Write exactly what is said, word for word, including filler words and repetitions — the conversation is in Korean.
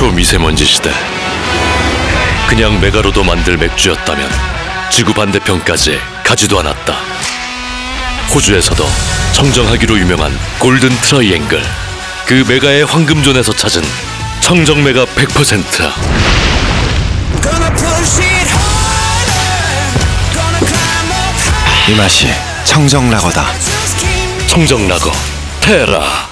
초미세먼지 시대. 그냥 메가로도 만들 맥주였다면 지구 반대편까지 가지도 않았다. 호주에서도 청정하기로 유명한 골든 트라이앵글, 그 메가의 황금존에서 찾은 청정 메가 백 퍼센트. 이 맛이 청정 라거다. 청정 라거 테라.